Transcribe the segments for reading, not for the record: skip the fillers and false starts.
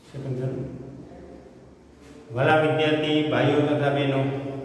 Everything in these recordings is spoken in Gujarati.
वाला विद्यार्थी भाईओ तथा बहनों,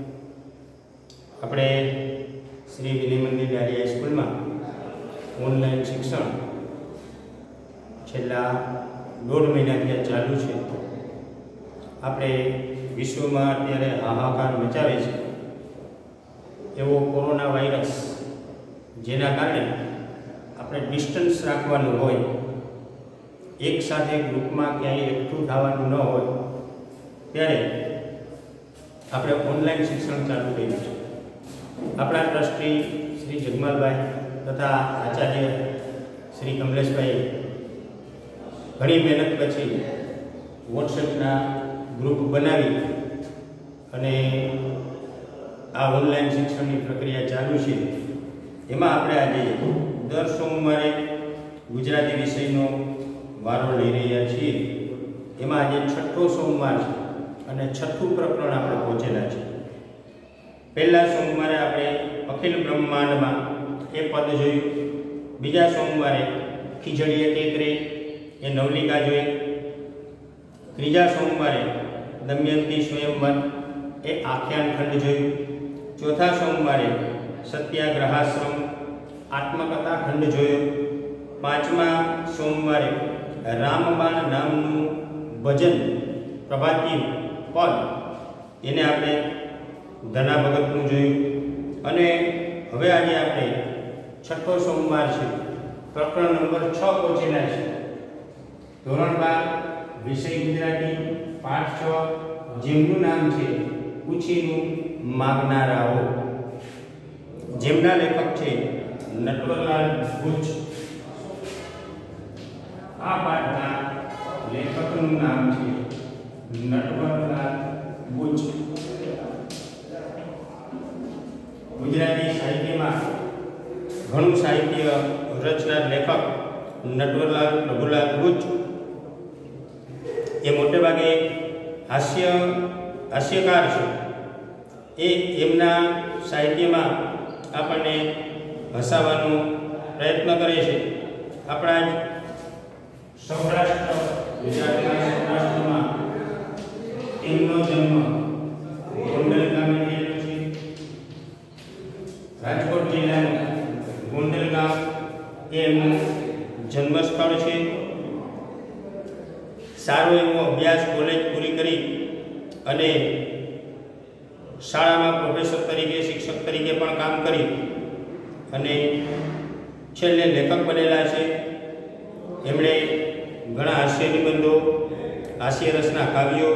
अपने श्री विनय मंदिर डायरी हाईस्कूल में ऑनलाइन शिक्षण छेल्ला 1.5 महीना चालू है। આપણે વિશ્વમાં અત્યારે હાહાકાર મચાવે છે એવો કોરોના વાયરસ, જેના કારણે આપણે ડિસ્ટન્સ રાખવાનું હોય, એક સાથે ગ્રુપમાં ક્યાંય એકઠું થવાનું ન હોય, ત્યારે આપણે ઓનલાઈન શિક્ષણ ચાલુ કર્યું છે। આપણા ટ્રસ્ટી શ્રી જગમાલભાઈ તથા આચાર્ય શ્રી કમલેશભાઈ ઘણી મહેનત પછી વોટ્સએપના ग्रुप बनावी अने आ ऑनलाइन शिक्षण की प्रक्रिया चालू है। एमां आपणे आजे दर सोमवारे गुजराती विषयनो वारो लई रह्या छीए। एमां आजे छठो सोमवार छे अने छठुं प्रकरण आपणे पहोंचेला छे। पहला सोमवारे आपणे अखिल ब्रह्मांडमां ए पद जोयुं। बीजा सोमवारे खीजड़ीए टेकरे ए नवलिका जोई। त्रीजा सोमवारे दमयंती स्वयंवर ए आख्यान खंड जोयुं। चौथा सोमवारे सत्याग्रहाश्रम आत्मकथा खंड जोयो। पांचमा सोमवारे रामबाण नामनु भजन प्रभाती पद एने आपणे धना भगतनु जोयुं। अने हवे आजे आपणे छठो सोमवार छे, प्रकरण नंबर 6 पहोंचेला छे। धोरण 12 विषय गुजराती पाठ 6, जेमनु नाम छे पूछीनु मागनाराओ। जेमना लेखक छे नटवरलाल भुज। आ पाठना लेखकनु नाम छे नटवरलाल भुज। गुजराती साहित्य में घणुं साहित्य रचनार लेखक नटवरलाल प्रभुलाल भुज ये मोटे भागे हास्यकार है। ए एमना साहित्य में आपने हसावानो प्रयत्न करे छे। अपना सौराष्ट्र गुजरातना सौराष्ट्र में एमनो जन्म गोंडल गामे थयेलो छे। राजकोट जिल्लानुं गोंडल गाम ए एमनुं जन्मस्थळ छे। सारो एवो अभ्यास कॉलेज पूरी करी अने शाळा में प्रोफेसर तरीके शिक्षक तरीके पण काम करी अने छेल्ले लेखक बनेला छे। एमणे घणा हास्य निबंधो, हास्यरसना काव्यो,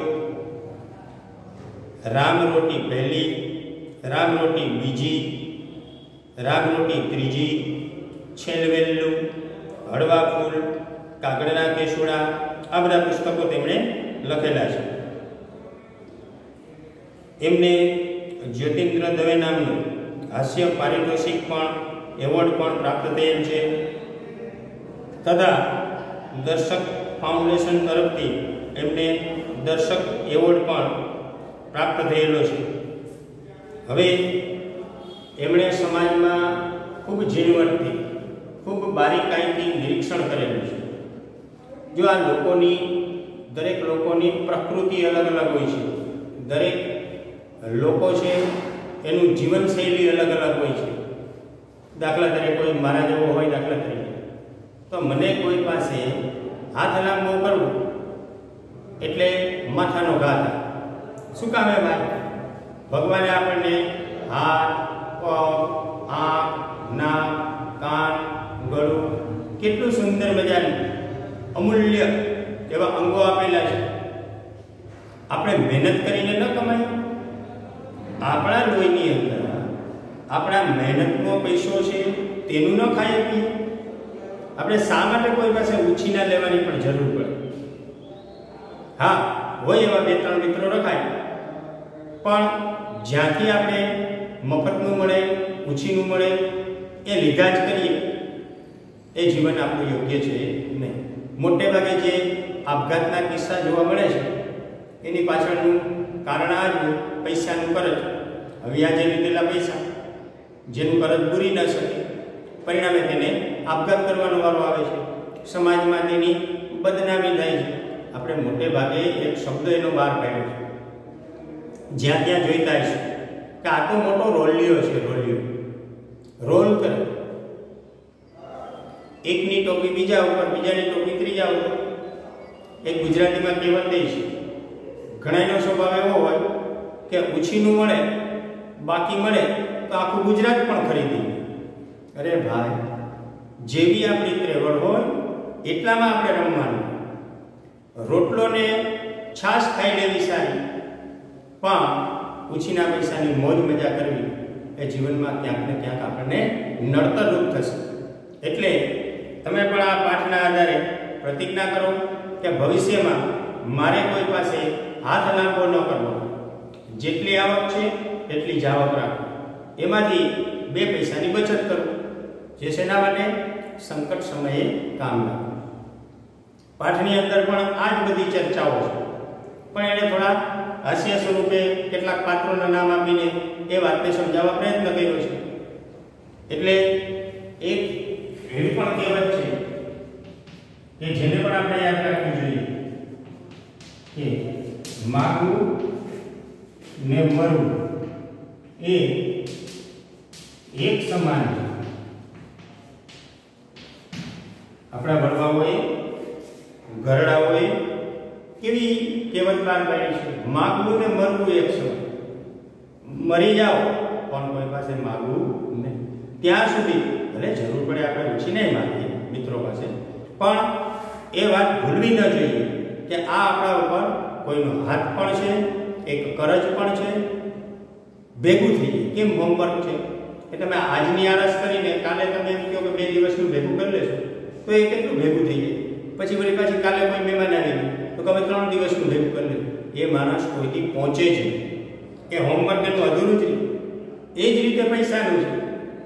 राम रोटी पहली, राम रोटी बीजी, राम रोटी त्रीजी, छेलवेल्लू, हळवा फूल, कागड़ना केसुड़ा आ बधा पुस्तकों तेमणे लखेला छे। एमने ज्योतिन्द्र दवे नामनु हास्य पारितोषिक पण एवॉर्ड पण प्राप्त थयेल छे तथा दर्शक फाउंडेशन तरफथी एमने दर्शक एवॉर्ड पण प्राप्त थयेलो छे। हवे एमणे समाजमां खूब झीणवटथी खूब बारीकाईथी निरीक्षण करेलुं छे। जो आ लोकोनी दरेक लोकोनी प्रकृति अलग अलग होय छे। दरेक लोको छे एनु जीवनशैली अलग अलग होय छे। दाखला तरीके कोई मारा जेवो होय, दाखला तरीके तो मने कोई पासे हाथ लांबो करवो एटले माथानो घा थाय। शुं कामे भाई? भगवाने आपणे हाथ, पग, आंख, नाक, कान, गळुं केटલું सुंदर मजानुं अमूल्य एवा अंगो आपेला है। आपणे मेहनत करीने न कमाई, आपणा लोहीनी अंदर आपणा मेहनतनो पैसो छे तेनुं न खाई पीए। आपणे शा माटे कोई पासे उछीना लेवानी पण जरूर पड़े? हाँ, होय एवा 2-3 मित्रो रखाय, पण ज्यांथी आपणे मफतनुं मळे, उछीनुं मळे ए लीधा ज करीए ए जीवन आपणुं योग्य छे नहीं। मोटे भागे जे आपघातना किस्सा जोवा मळे छे एनी पाछळनुं कारण आ ज पैसानुं करज। हवे आ जे लीधेला पैसा जेनुं करज पूरी न शके, परिणामे तेने आपघात करवानो वारो आवे छे। समाजमां तेनी बदनामी थाय छे। આપણે મોટે ભાગે એક શબ્દ એનો બહાર કાઢ્યો છે, જ્યાં ત્યાં જોઈતા હશે કે આ તો મોટો રોલિયો છે, રોલિયો રોલ કરે, એકની ટોપી બીજા ઉપર, બીજાની ટોપી ત્રીજા ઉપર. એક ગુજરાતીમાં કહેવત દે છે, ઘણાનો સ્વભાવ એવો હોય કે ઉછીનું મળે બાકી મળે તો આખું ગુજરાત પણ ખરીદી. અરે ભાઈ, જેવી આપણી ત્રેવડ હોય એટલામાં આપણે રમવાનું. રોટલો ને છાશ ખાઈ લેવી સારી, પણ ઉછીના પૈસાની મોજ મજા કરવી એ જીવનમાં ક્યાંક ને ક્યાંક આપણને નડતરરૂપ થશે. એટલે તમે પણ આ પાઠના આધારે પ્રતિજ્ઞા કરો કે ભવિષ્યમાં મારે કોઈ પાસે હાથ લાંબો ન કરવો, જેટલી આવક છે એટલી જ આવક રાખો, એમાંથી 2 પૈસાની બચત કરો, જે શેના માટે? સંકટ સમયે કામ લાગે. પાઠની અંદર પણ આ જ બધી ચર્ચાઓ છે, પણ એને થોડા હાસ્ય સ્વરૂપે કેટલાક પાત્રોના નામ આપીને એ વાતને સમજાવવા પ્રયત્ન કર્યો છે. એટલે એક એવી પણ કહેવત છે કે જેને પણ આપણે યાદ રાખવું જોઈએ કે માગવું ને મરવું એ એક સમાન છે. આપણા વડવાઓએ, ઘરડાઓએ કેવી કહેવત બહાર પાડી છે, માગવું ને મરવું એક સમાન. મરી જાઓ પણ કોઈ પાસે માગવું નહીં. ત્યાં સુધી ભલે જરૂર પડે આપણે ઓછી નહીં માગીએ મિત્રો પાસે, પણ એ વાત ભૂલવી ન જોઈએ કે આ આપણા ઉપર કોઈનો હાથ પણ છે, એક કરજ પણ છે, ભેગું થઈ જાય. કેમ? હોમવર્ક છે કે તમે આજની આળસ કરીને કાલે તમે એમ કહો કે 2 દિવસનું ભેગું કરી લેશો તો એ કેટલું ભેગું થઈ જાય. પછી વળી પાછી કાલે કોઈ મહેમાન આવી તો તમે 3 દિવસનું ભેગું કરી લેશો. એ માણસ કોઈથી પહોંચે જ નહીં. એ હોમવર્ક એનું અધૂરું જ નહીં. એ જ રીતે પૈસાનું છે.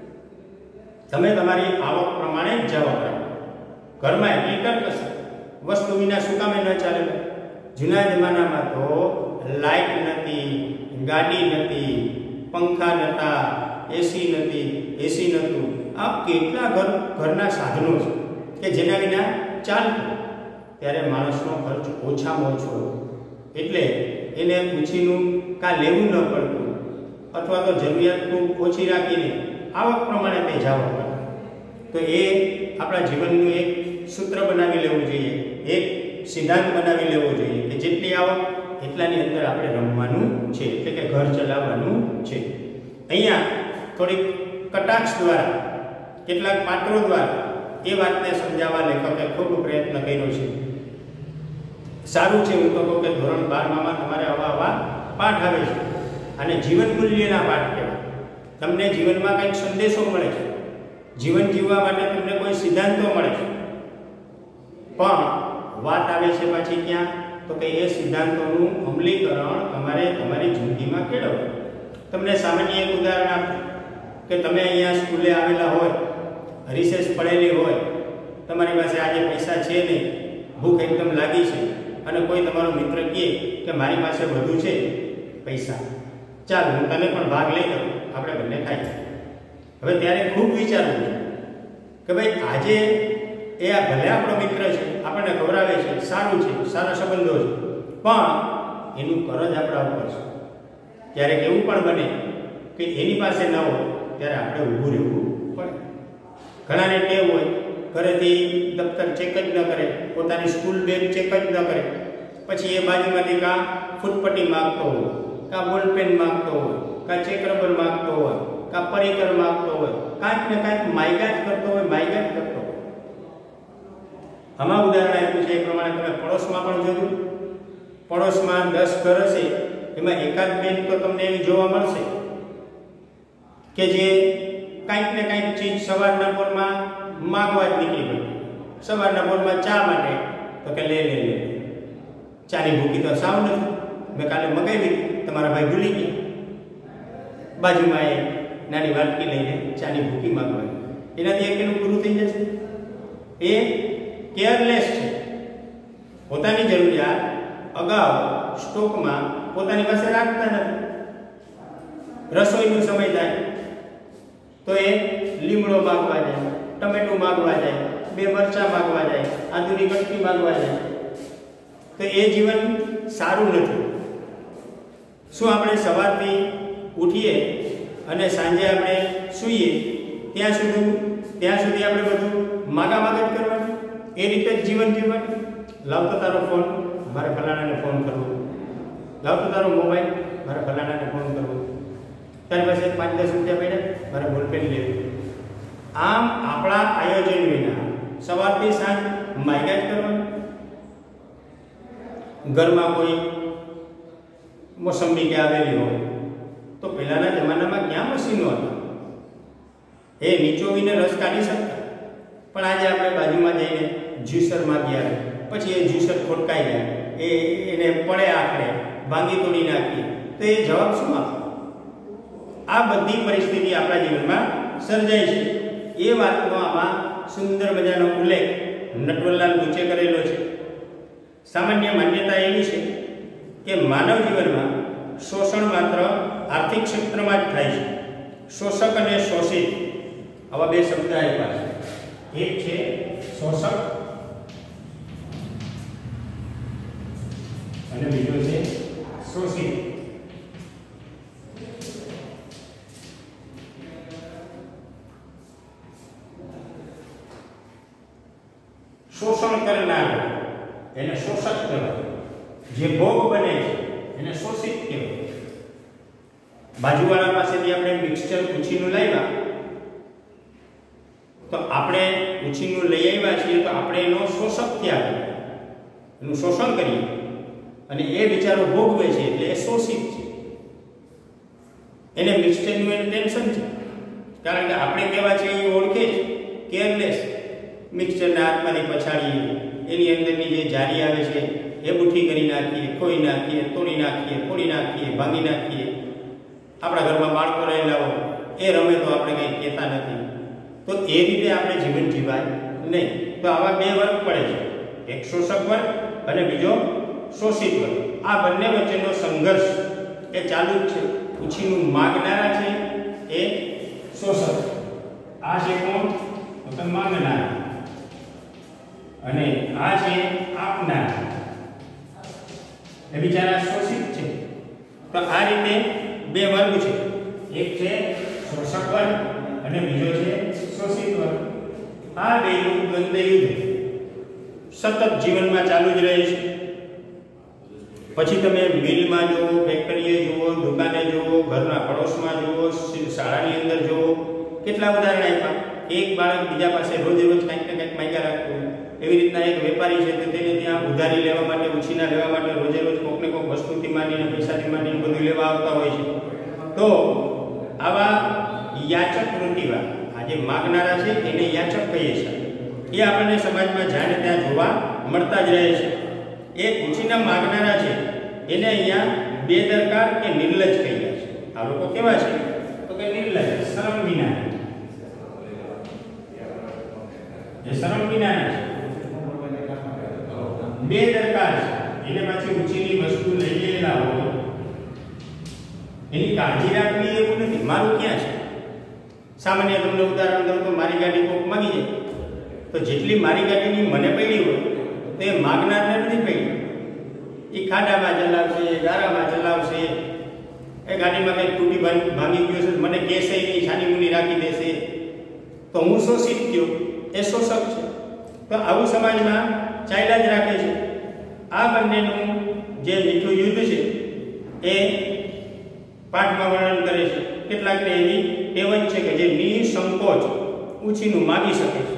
તમે તમારી આવક પ્રમાણે જ જવાબ રાખો. ઘરમાં એટલી ટકશે, વસ્તુ વિના શું કામે ન ચાલે? જૂના જમાનામાં તો લાઇટ નથી, ગાડી નથી, પંખા નહોતા, એસી નથી, એસી નહોતું. આ કેટલા ઘરના સાધનો છે કે જેના વિના ચાલતું. ત્યારે માણસનો ખર્ચ ઓછામાં ઓછો હતો, એટલે એને પૂછીનું કાં લેવું ન પડતું, અથવા તો જરૂરિયાત ખૂબ ઓછી રાખીને આવક પ્રમાણે તે જવા પડે. તો એ આપણા જીવનનું એક સૂત્ર બનાવી લેવું જોઈએ, એક સિદ્ધાંત બનાવી લેવો જોઈએ કે જેટલી આવક એટલાની અંદર આપણે રમવાનું છે, એટલે કે ઘર ચલાવવાનું છે. અહીંયા થોડીક કટાક્ષ દ્વારા, કેટલાક પાત્રો દ્વારા એ વાતને સમજાવવા લેખકે ખૂબ પ્રયત્ન કર્યો છે. સારું છે, હું તો કહું કે ધોરણ 12માં તમારે આવા પાઠ આવે છે અને જીવન મૂલ્યના પાઠ કહેવાય. તમને જીવનમાં કંઈક સંદેશો મળે છે, જીવન જીવવા માટે તમને કોઈ સિદ્ધાંતો મળે છે, પણ વાત આવે છે પાછી ક્યાં? તો કે એ સિદ્ધાંતોનું અમલીકરણ તમારે તમારી જિંદગીમાં કેળવવું. તમને સામાન્ય એક ઉદાહરણ આપું કે તમે અહીંયા સ્કૂલે આવેલા હોય, રિસેસ પડેલી હોય, તમારી પાસે આજે પૈસા છે નહીં, ભૂખ એકદમ લાગી છે, અને કોઈ તમારો મિત્ર કહે કે મારી પાસે વધુ છે પૈસા, ચાલ હું તને પણ ભાગ લઈ લઉં, આપણે બંને ખાઈએ. હવે ત્યારે ખૂબ વિચારવું કે ભાઈ આજે એ આ ભલે આપણો મિત્ર છે, આપણને ખવડાવે છે, સારું છે, સારા સંબંધો છે, પણ એનું કરજ આપણા ઉપર છે. ક્યારેક એવું પણ બને કે એની પાસે ન હોય ત્યારે આપણે ઊભું રહેવું પડે. ઘણાને ટેવ હોય ઘરેથી દફતર ચેક જ ન કરે, પોતાની સ્કૂલ બેગ ચેક જ ન કરે, પછી એ બાજુમાંથી કાં ફૂટપટ્ટી માગતો હોય, કાં બોલપેન માગતો હોય, કાં ચેક રબર માગતો હોય, કાં પરિકર માગતો હોય, કાંઈક ને કાંઈક માયગા જ કરતો હોય, માયગા જ કરતો હોય. આમાં ઉદાહરણ આપ્યું છે એ પ્રમાણે તમે પડોશમાં પણ જોયું. પડોશમાં 10 ઘર હશે, એમાં એકાદ બેન તો તમને એવી જોવા મળશે કે જે કાંઈક ને કાંઈક ચીજ સવારના પોરમાં માગવા જ નીકળી પડે. સવારના પોરમાં ચા માટે તો કે લે ચાની ભૂકી તો સાવ નથી, મેં કાલે મગાવી, તમારા ભાઈ ભૂલી ગયા. બાજુમાં એ નાની વાટકી લઈને ચાની ભૂકી માગવાની, એનાથી એકનું પૂરું થઈ જશે. એ કેરલેસ છે. પોતાની જરૂરિયાત અગાઉ સ્ટોકમાં પોતાની પાસે રાખતા નથી. રસોઈનો સમય થાય તો એ લીમડો માગવા જાય, ટમેટું માગવા જાય, 2 મરચાં માગવા જાય, આદુની કટકી માગવા જાય. તો એ જીવન સારું નથી. શું આપણે સવારથી ઉઠીએ અને સાંજે આપણે સૂઈએ ત્યાં સુધી આપણે બધું માગા જ કરવાનું, એ રીતે જ જીવન જીવવાનું. લાવતો તારો ફોન, મારે ફલાણાને ફોન કરવો, લાવતો તારો મોબાઈલ, મારે ફલાણાને ફોન કરવો, તારી પાસે 5-10 રૂપિયા પડ્યા, મારે બોલપેન લેવું. આમ આપણા આયોજન વિના સવારથી સાંજ માગ્યા જ કરવાનું. ઘરમાં કોઈ મોસંબી કે આવેલી હોય તો પહેલાના જમાનામાં ક્યાં મશીનો હતા, એ નીચોવીને રસ કાઢી શકતા. પણ આજે આપણે બાજુમાં જઈને જ્યુસર માંગ્યા, પછી એ જ્યુસર ખોટકાઈ જાય, એને પડે આખડે ભાંગી તોડી નાખીએ, તો એ જવાબ શું આપે? આ બધી પરિસ્થિતિ આપણા જીવનમાં સર્જાય છે. એ વાતનો આમાં સુંદર મજાનો ઉલ્લેખ નટવરલાલ ગુચે કરેલો છે. સામાન્ય માન્યતા એવી છે કે માનવ જીવનમાં શોષણ માત્ર આર્થિક ક્ષેત્રમાં જ થાય છે. શોષક અને શોષિત આવા બે શબ્દ આપ્યા છે. એક છે શોષક અને બીજો છે શોષિત. શોષણ કરનાર એને શોષક કહેવાય, જે ભોગ બને છે એને શોષિત કહેવાય. બાજુવાળા પાસેથી આપણે મિક્સચર ઉછીનું લાવ્યા તો આપણે ઉછીનું લઈ આવ્યા છીએ તો આપણે એનો શોષક થયા કહીએ, એનું શોષણ કરીએ અને એ બિચારો ભોગવે છે એટલે એ શોષિત છે. એને મિક્સચરનું એને ટેન્શન છે, કારણ કે આપણે કેવા છે એ ઓળખે છે, કેરલેસ. મિક્સચરના હાથમાંથી પછાડીએ, એની અંદરની જે જારી આવે છે એ બુઠ્ઠી કરી નાખીએ, ખોઈ નાખીએ, તોડી નાખીએ, ફોડી નાખીએ, ભાંગી નાખીએ. આપણા ઘરમાં બાળકો રહેલા હોય એ રમે તો આપણે કંઈ કહેતા નથી. તો એ રીતે આપણે જીવન જીવાય નહીં. તો આવા બે વર્ગ પડે છે, એક શોષક વર્ગ અને બીજો શોષિત વર્ગ. આ બંને વચ્ચેનો સંઘર્ષ એ ચાલુ જ છે. ઉછીનું માગનારા છે એ શોષક, આ છે કોણ? તો માંગનારા, અને આ છે આપનાર, એ બિચારા શોષિત છે. તો આ રીતે બે વર્ગ છે, એક છે શોષક વર્ગ અને બીજો છે શોષિત વર્ગ. આ બેનું દ્વંદ્વ યુદ્ધ સતત જીવનમાં ચાલુ જ રહે છે. પછી તમે મિલમાં જુઓ, ફેક્ટરીએ જુઓ, દુકાને જુઓ, ઘરના પડોશમાં જુઓ, શાળાની અંદર જુઓ, કેટલા ઉદાહરણ આપ્યા. એક બાળક બીજા પાસે રોજ કંઈક ને કંઈક માંગ્યા રાખતું. એવી રીતના એક વેપારી છે તો તેને ત્યાં ઉધારી લેવા માટે, ઉછીના લેવા માટે રોજ કોઈકને કોઈક વસ્તુથી માંડીને પૈસાથી માંડીને બધું લેવા આવતા હોય છે. તો આવા યાચક વૃત્તિવાળા, આ જે માગનારા છે એને યાચક કહીએ છીએ, એ આપણને સમાજમાં જ્યાં ત્યાં જોવા મળતા જ રહે છે. એ ઉછીના માગનારા છે એને અહીંયા બેદરકાર કે નિર્લજ્જ કહીએ છે. આ લોકો કેવા છે? તો કે નિર્લજ્જ, શરમ વિના. એ શરમ વિના છે, બેદરકાર છે. એને પાછી ઉછીની વસ્તુ લઈ ગયેલા હોય એની કાળજી રાખવી એવું નથી. મારું ક્યાં છે? સામાન્ય તમને ઉદાહરણ દઉં તો મારી ગાડી કોક માંગી જાય તો જેટલી મારી ગાડીની મને પડી હોય તો એ માગનારને નથી પડી. એ ખાડામાં ચલાવશે, ગારામાં ચલાવશે, એ ગાડીમાં કંઈક તૂટી ભાંગી ગયો છે, મને કહેશે નહીં, છાની મુની રાખી દેશે, તો હું શોષિત થયો, એ શોષક છે. તો આવું સમાજમાં ચાલ્યા જ રાખે છે. આ બંનેનું જે મીઠું યુદ્ધ છે એ પાઠમાં વર્ણન કરે છે. કેટલાકને એવી ટેવ છે કે જે નિસંકોચ ઉછીનું માગી શકે છે.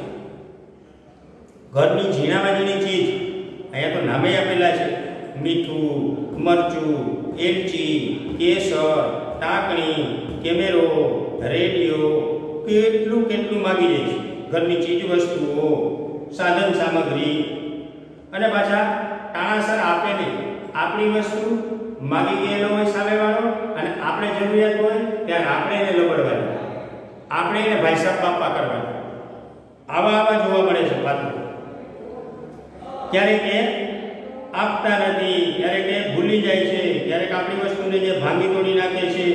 ઘરની ઝીણામાં ઝીણી ચીજ, અહીંયા તો નામે આપેલા છે, મીઠું, મરચું, એલચી, કેસર, ટાંકણી, કેમેરો, રેડિયો, કેટલું માગી જાય છે. ઘરની ચીજ વસ્તુઓ, સાધન સામગ્રી, અને પાછા ટાણાસર આપે નહીં. આપણી વસ્તુ માગી ગયેલો હોય સામેવાળો અને આપણે જરૂરિયાત હોય ત્યારે આપણે એને લબડવાની, આપણે એને ભાઈ સાહેબ બાપા કરવાના. આવા જોવા મળે છે પાત્રો. ક્યારેક એ આપતા નથી, ક્યારેક એ ભૂલી જાય છે, ક્યારેક આપણી વસ્તુને જે ભાંગી તોડી નાખે છે.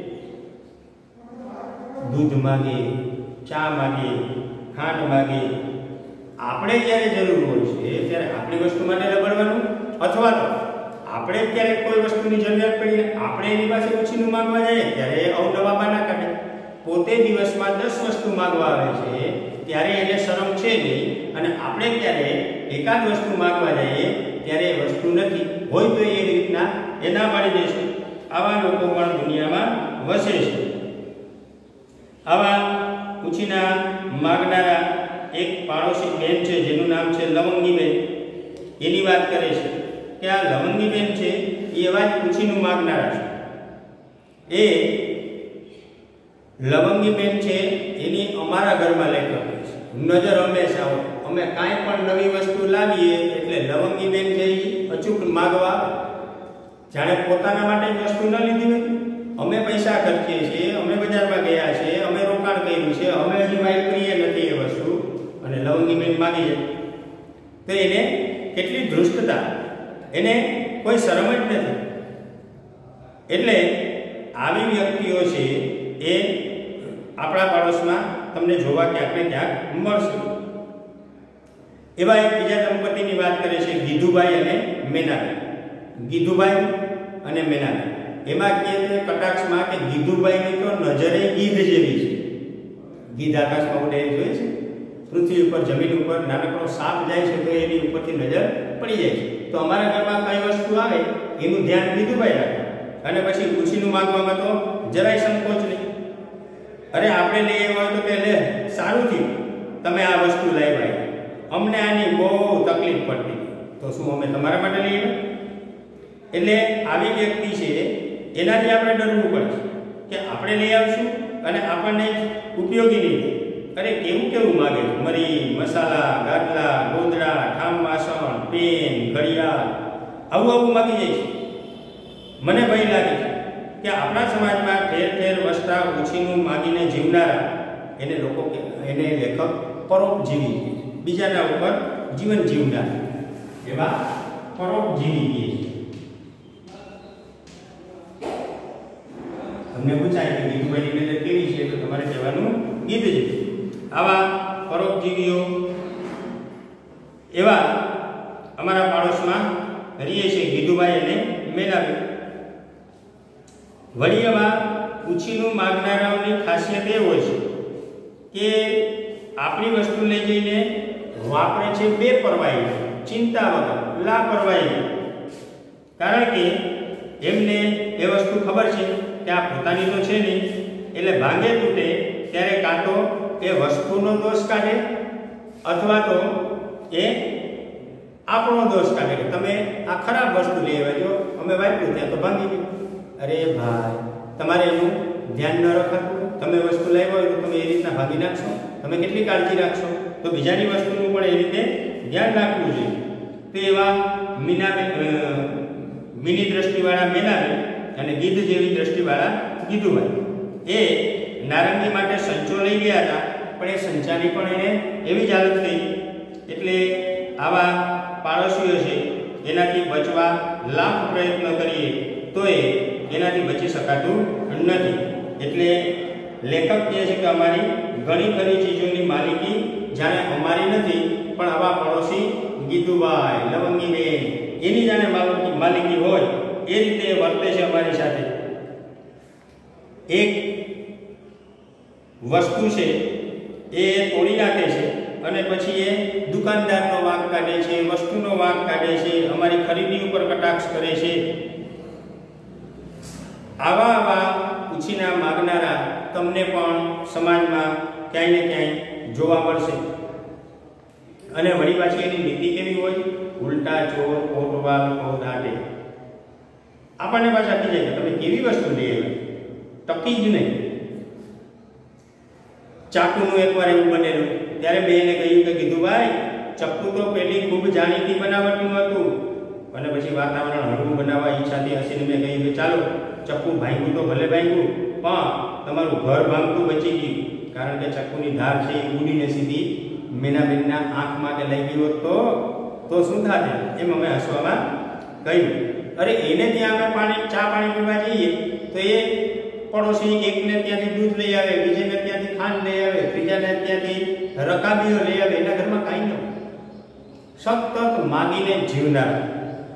દૂધ માગે, ચા માગે, ખાંડ માગે, આપણે જ્યારે જરૂર હોય છે ત્યારે આપણી વસ્તુ માટે રબડવાનું અથવા તો આપણે ક્યારેક કોઈ વસ્તુની જરૂરિયાત પડી આપણે એની પાસે ઓછીનું માંગવા જઈએ ત્યારે અવનવા બાના કાઢે. પોતે દિવસમાં 10 વસ્તુ માંગવા આવે છે ત્યારે એને શરમ છે નહીં, અને આપણે ત્યારે એકાદ વસ્તુ માંગવા જઈએ ત્યારે એ વસ્તુ નથી હોય તો એ રીતના એ ના પાડી દેશે. આવા લોકો પણ દુનિયામાં વસે છે. આવા ઉછીના માગનારા એક પાડોશી બેન છે જેનું નામ છે લવંગીબેન. એની વાત કરે છે કે આ લવંગીબેન છે એ એવા જ ઉછીનું માગનારા છે. એ લવંગીબેન છે એની અમારા ઘરમાં લેખક છે. નજર હંમેશા હોય. અમે કાંઈ પણ નવી વસ્તુ લાવીએ એટલે લવંગીબેન છે એ અચૂક માગવા આવે. જાણે પોતાના માટે વસ્તુ ન લીધી હોય. અમે પૈસા ખર્ચીએ છીએ, અમે બજારમાં ગયા છે, અમે રોકાણ કર્યું છે, અમે હજી વાપરીએ નથી એ વસ્તુ, અને લવંગીબેન માગી જાય તો એને કેટલી ધૃષ્ટતા, એને કોઈ શરમ જ નથી. એટલે આવી વ્યક્તિઓ છે એ આપણા પાડોશમાં તમને જોવા ક્યાંક ને ક્યાંક મળશે. એવા એક બીજા દંપતીની વાત કરે છે, ગીધુભાઈ અને મેનાબેન. ગીધુભાઈ અને મેનાબેન એમાં કહે છે કટાક્ષમાં કે ગીધુભાઈની તો નજરે ગીધ જેવી છે. ગીધ આકાશમાં ઉડે જોઈએ છે, પૃથ્વી ઉપર જમીન ઉપર નાનકડો સાપ જાય છે તો એની ઉપરથી નજર પડી જાય છે. તો અમારા ઘરમાં કઈ વસ્તુ આવે એનું ધ્યાન ગીધુભાઈ રાખે, અને પછી પૂછીનું માંગવામાં તો જરાય સંકોચ નહીં. અરે આપણે લઈએ હોય તો કે લે સારું થયું તમે આ વસ્તુ લાવ્યા, અમને આની બહુ તકલીફ પડતી, તો શું અમે તમારા માટે લઈએ? એટલે આવી વ્યક્તિ છે એનાથી આપણે ડરવું પડે કે આપણે લઈ આવશું અને આપણને ઉપયોગી નહીં. અરે કેવું કેવું માગે, મરી, મસાલા, ગાદલા, ગોદડા, ઠામ વાસણ, પેન, ઘડિયાળ, આવું આવું માગી જાય છે. મને ભય લાગે છે કે આપણા સમાજમાં ઠેર ઠેર વસતા ઓછીનું માગીને જીવનારા એને લોકો એને લેખક પરોપજીવી, બીજાના ઉપર જીવન જીવનાર એવા પરોપજીવી કહે છે. તમને પૂછાય કે ગીધુભાઈની નજર કેવી છે તો તમારે કહેવાનું ગીધ છે. આવા પરોપજીવીઓ એવા અમારા પાડોશમાં રહીએ છે ગીધુભાઈ અને મેનાબેન. વળી એવા ઉછીનું માગનારાઓની ખાસિયત એ હોય છે કે આપણી વસ્તુ લઈ જઈને વાપરે છે બેપરવાહી, ચિંતા વગર, લાપરવાહી. કારણ કે એમને એ વસ્તુ ખબર છે કે આ પોતાની તો છે નહીં, એટલે ભાંગે તૂટે ત્યારે કાં તો એ વસ્તુનો દોષ કાઢે અથવા તો એ આપણો દોષ કાઢે કે તમે આ ખરાબ વસ્તુ લઈ આવ્યા છો, અમે વાપર્યું ત્યાં તો ભાંગી ગયું. અરે ભાઈ, તમારે એનું ધ્યાન ન રખાતું, તમે વસ્તુ લાવ્યા હોય તો તમે એ રીતના ભાગી નાખશો, તમે કેટલી કાળજી રાખશો, તો બીજાની વસ્તુનું પણ એ રીતે ધ્યાન રાખવું જોઈએ. તો એવા મીની દ્રષ્ટિવાળા મેનાબેન અને ગીધ જેવી દ્રષ્ટિવાળા ગીધુભાઈ એ નારંગી માટે સંચો લઈ ગયા હતા, પણ એ સંચાની પણ એને એવી જ હાલત થઈ. એટલે આવા પાડોશીઓ છે એનાથી બચવા લાખ પ્રયત્ન કરીએ તો એનાથી બચી શકાતું નથી. એટલે લેખક કહે છે કે અમારી ઘણી ખરી ચીજોની માલિકી જાણે અમારી નથી, પણ આવા પડોશી ગીધુભાઈ, લવંગીબેન એની જાણે માલિકી હોય એ રીતે વર્તે છે અમારી સાથે. એક વસ્તુ છે એ તોડી નાખે છે અને પછી એ દુકાનદારનો વાંક કાઢે છે, વસ્તુનો વાંક કાઢે છે, અમારી ખરીદી ઉપર કટાક્ષ કરે છે. આવા ઉછીના માગનારા તમને પણ સમાજમાં ક્યાંય ને ક્યાંય જોવા મળશે. અને વળી પાછી એની નીતિ કેવી હોય? ઉલટા ચોર કોટવાલ કોદાટે. આપણને પાછા આપી જાય કે તમે કેવી વસ્તુ લઈ આવ્યા, ટકી જ નહીં. ચાકુનું એકવાર એવું બનેલું ત્યારે બેને કહ્યું કે ગીધુભાઈ, ચપ્પુ તો પેલી ખૂબ જાણીતી બનાવટનું હતું, અને પછી વાતાવરણ હળવું બનાવવા ઈચ્છાથી હસીને મેં કહ્યું કે ચાલો ચપ્પુ ભાંગ્યું તો ભલે ભાંગ્યું, પણ તમારું ઘર ભાંગતું બચી ગયું. કારણ કે ચપ્પુની ધાર છે એ ઉડીને સીધી મેનાબેનના આંખમાં કે લઈ ગઈ હોત તો શું થાત? એમ અમે હસવામાં કહ્યું. અરે એને ત્યાં અમે ચા પાણી પીવા જઈએ તો એ પડોશી એકને ત્યાંથી દૂધ લઈ આવે, બીજાને ત્યાંથી ખાંડ લઈ આવે, ત્રીજાને ત્યાંથી રકાબીઓ લઈ આવે. એના ઘરમાં કાંઈ ન, સતત માગીને જીવનાર.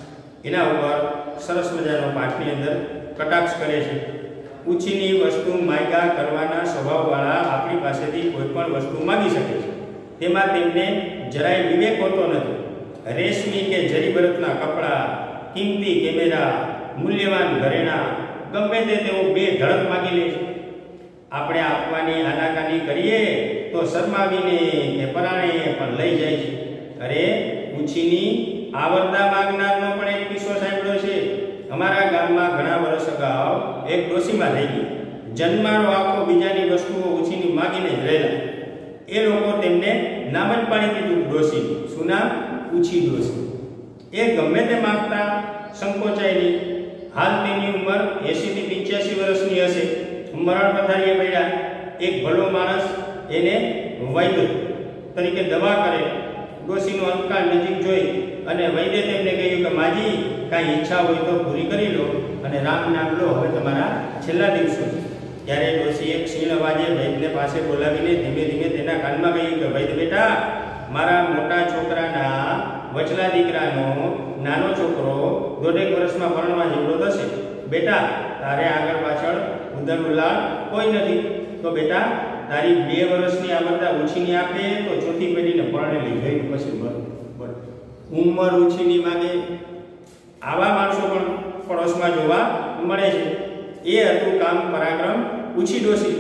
એના ઉપર સરસ મજાનો પાઠની અંદર કટાક્ષ કરે છે. ઉછીની વસ્તુ માગ્યા કરવાના સ્વભાવવાળા આપણી પાસેથી કોઈ પણ વસ્તુ માગી શકે છે. તેમાં તેમને જરાય વિવેક હોતો નથી. રેશમી કે જરીભરતના કપડાં, કિંમતી કેમેરા, મૂલ્યવાન ઘરેણાં ગમે તે તેઓ બે ધડક માગી લે છે. આપણે આપવાની આનાકાની કરીએ તો શરમાવીને કે પરાણે પણ લઈ જાય છે. અરે ઉછીની આવરદા માગનારનો પણ એક કિસ્સો સાંભળ્યો છે. અમારા ગામમાં ઘણા વર્ષ અગાઉ એક ડોશીમાં થઈ ગઈ. જન્મારો આખો બીજાની વસ્તુઓ ઉછીની માગીને જ રહેલા. એ લોકો તેમને નામ જ પાડી દીધું ડોશી. શું નામ? ઉછી ડોશી. એ ગમે તે માગતા સંકોચાય નહીં. હાલ તેની ઉંમર 80 થી 85 વર્ષની હશે. મરણ પથારીએ પડ્યા. એક ભલો માણસ એને વૈદ્ય તરીકે દવા કરે. ડોશીનો અંતકાળ નજીક જોઈ અને વૈદ્ય તેમને કહ્યું કે માજી કાંઈ ઈચ્છા હોય તો પૂરી કરી લો અને રામ નામ લો, હવે તમારા છેલ્લા દિવસો છે. ત્યારે ડોશીએ ક્ષીણ અવાજે વૈદ્યને પાસે બોલાવીને ધીમે ધીમે તેના કાનમાં કહ્યું કે વૈદ્ય બેટા, મારા મોટા છોકરાના વચલા દીકરાનો નાનો છોકરો 1.5 વર્ષમાં પરણવા જેવડો થશે. બેટા, તારે આગળ પાછળ ઉધરનું લાળ કોઈ નથી, તો બેટા તારી 2 વર્ષની આવરદા ઉછીની આપે તો ચોથી પેઢીને પરણેલી ગઈ પછી બરાબર. ઉંમર ઉછીની માંગે આવા માણસો પણ પડોશમાં જોવા મળે છે. એ હતું કામ પરાક્રમ ઉછી ડોશી.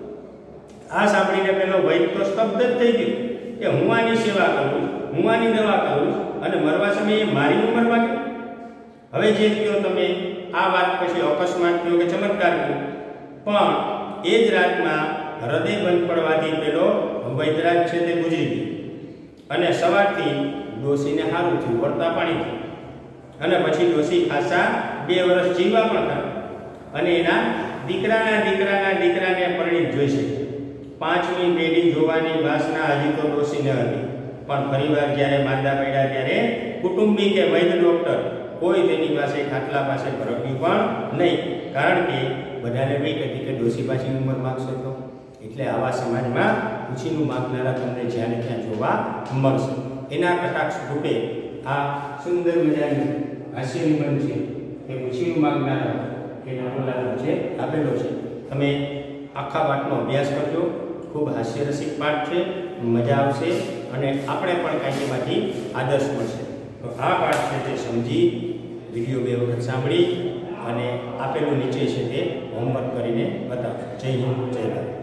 આ સાંભળીને પેલો વૈદ્ય તો સ્તબ્ધ જ થઈ ગયો કે હું આની સેવા કરું, હું આની દવા કરું અને મરવા સમયે મારી ઉંમર માગે. હવે જે કહો તમે આ વાત પછી અકસ્માત થયો કે ચમત્કાર થયો, પણ એ જ રાતમાં હૃદય બંધ પડવાથી પેલો વૈદ્યરાજ છે તે ગુજરી ગયો અને સવારથી ડોશીને સારું થયું, વળતા પાણી થયું અને પછી ડોશી ખાસા 2 વર્ષ જીવવા પણ થયા અને એના દીકરાને પરિણીત જોઈશે. 5મી પેઢી જોવાની વાસના હજી તો ડોશીને હતી, પણ ફરીવાર જ્યારે માંદા પડ્યા ત્યારે કુટુંબી કે વૈદ્ય ડોક્ટર કોઈ તેની પાસે ખાટલા પાસે ભરક્યું પણ નહીં, કારણ કે બધાને બીક હતી કે ડોશી પાછી ઉંમર માગશે તો. એટલે આવા સમાજમાં ઉછીનું માગનારા તમને જ્યાં ને ત્યાં જોવા મળશે. એના કટાક્ષ રૂપે આ સુંદર મજાનું હાસ્ય નિબંધ છે એ ઉછીનું માગનારા કે નટવરલાલ છે આપેલો છે. તમે આખા પાઠનો અભ્યાસ કરજો. ખૂબ હાસ્યરસિક પાઠ છે, મજા આવશે અને આપણે પણ કાંઈક એમાંથી આદર્શ મળશે. તો આ પાઠ છે તે સમજી વિડીયો 2 વખત સાંભળી અને આપેલું નીચે છે તે હોમવર્ક કરીને બતાવો. જય હિન્દ, જય ભારત.